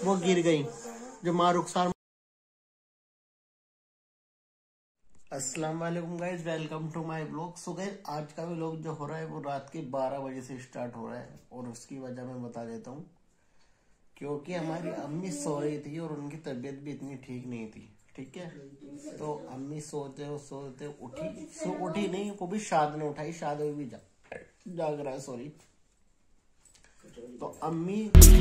वो गिर गई, जो माँ रुखसार। अस्सलाम वालेकुम guys, welcome to my blog. So guys, आज का व्लॉग जो हो रहा है वो रात के 12 बजे से स्टार्ट हो रहा है और उसकी वजह मैं बता देता हूँ। क्योंकि हमारी अम्मी सो रही थी और उनकी तबीयत भी इतनी ठीक नहीं थी, ठीक है। तो अम्मी सोते उठी नहीं, को भी शाद ने उठाई, शाद भी जाग रहा है, सॉरी। तो अम्मी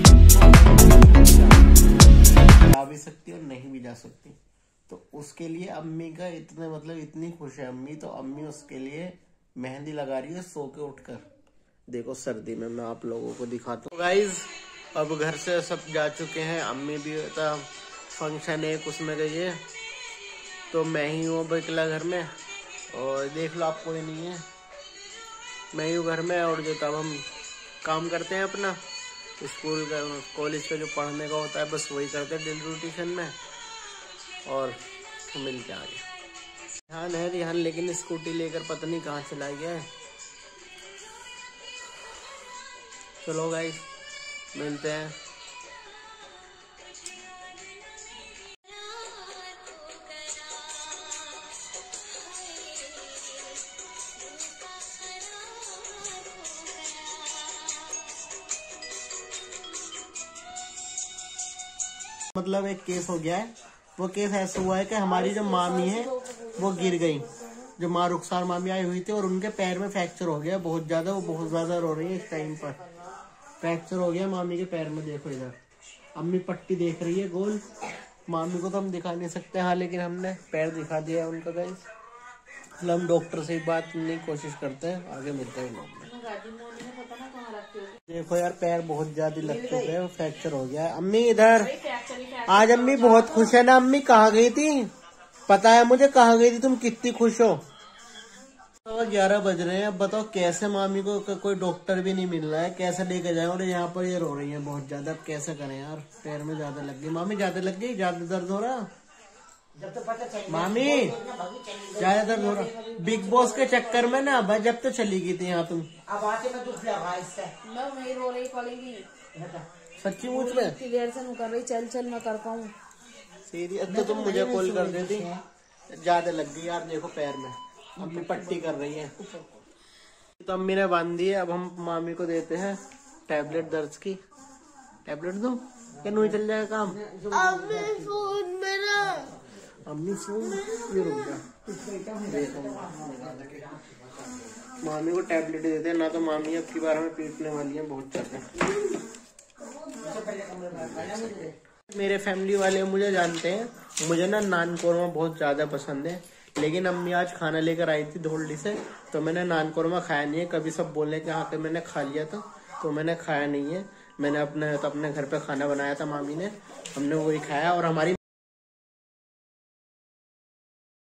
जा भी सकती और नहीं भी जा सकती, तो उसके लिए अम्मी का इतनी खुश है अम्मी, तो अम्मी उसके लिए मेहंदी लगा रही है सो के उठकर। देखो सर्दी में मैं आप लोगों को दिखाता हूँ। गाइज अब घर से सब जा चुके हैं, अम्मी भी होता फंक्शन है उसमें गई है, तो मैं ही हूँ अकेला घर में। और देख लो आप कोई नहीं है, मैं ही हूँ घर में। और जो तब हम काम करते हैं अपना स्कूल का कॉलेज का जो पढ़ने का होता है, बस वही करते हैं डेली रूटीन में। और मिल के आ गया रिहान, लेकिन स्कूटी लेकर पता नहीं कहाँ चला गया है। चलो गाइस मिलते हैं। मतलब एक केस हो गया है, वो केस ऐसा हुआ है कि हमारी जो मामी है वो गिर गई, जो माँ रुखसार मामी आई हुई थी, और उनके पैर में फ्रैक्चर हो गया बहुत ज्यादा। वो बहुत ज्यादा रो रही है इस टाइम पर। फ्रैक्चर हो गया मामी के पैर में, देखो इधर अम्मी पट्टी देख रही है गोल। मामी को तो हम दिखा नहीं सकते, हाँ, लेकिन हमने पैर दिखा दिया है उनका गाइस। मतलब हम डॉक्टर से बात करने की कोशिश करते हैं, आगे मिलते हैं लोग। देखो यार पैर बहुत ज्यादा लग चुके हैं, फ्रैक्चर हो गया है। अम्मी इधर आज अम्मी बहुत खुश है ना। अम्मी कहाँ गई थी पता है मुझे, कहाँ गई थी तुम, कितनी खुश हो। तो 11 बज रहे हैं, अब बताओ कैसे मामी को कोई डॉक्टर भी नहीं मिल रहा है, कैसे लेकर जाए। और यहाँ पर ये रो रही है बहुत ज्यादा, अब कैसे करें यार, पैर में ज्यादा लग गई। मामी ज्यादा लग गई, ज्यादा दर्द हो रहा मामी, ज्यादा दर्द हो रहा। बिग बॉस के चक्कर में ना भाई, जब तो चली गई थी यहाँ तुम। अब आके मैं दुख लिया भाई इससे, मैं वही रो रही पड़ेगी सच्ची मुझ में इतनी देर से कर रही, चल मैं कर पाऊँ सीरियस। तो तुम मुझे कॉल कर देती। ज्यादा लग गई यार, देखो पैर में। अम्मी पट्टी कर रही है, तो अम्मी ने बांध दी है। अब हम मामी को देते हैं टैबलेट, दर्द की टैबलेट दो, क्या नहीं चल जाएगा काम। अम्मी फोन ये रुक जा, मामी को टैबलेट देते हैं ना, तो मामी अब की बार हमें पीटने वाली है बहुत ज्यादा। मेरे फैमिली वाले मुझे जानते हैं, मुझे ना नान कोरमा बहुत ज्यादा पसंद है, लेकिन अम्मी आज खाना लेकर आई थी धोल्डी से, तो मैंने नान कोरमा खाया नहीं है। कभी सब बोलने के हाँ मैंने खा लिया था, तो मैंने खाया नहीं है। मैंने अपने घर पे खाना बनाया था मामी ने, हमने वही खाया। और हमारी